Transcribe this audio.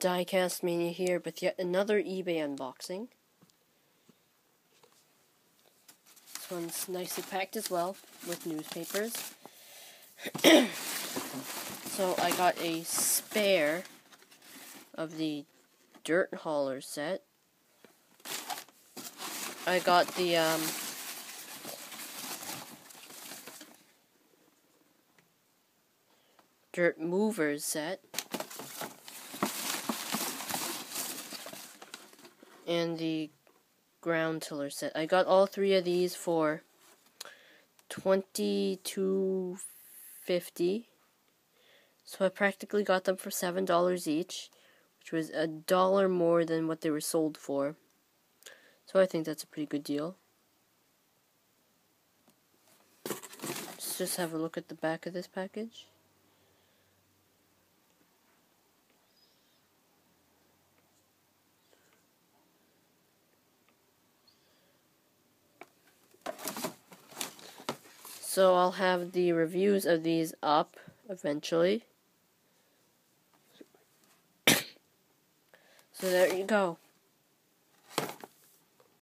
Diecast Mania here with yet another eBay unboxing. This one's nicely packed as well with newspapers. So I got a spare of the Dirt Hauler set. I got the Dirt Movers set. And the Ground Tiller set. I got all three of these for $22.50. So I practically got them for $7 each, which was $1 more than what they were sold for. So I think that's a pretty good deal. Let's just have a look at the back of this package. So I'll have the reviews of these up eventually. So there you go.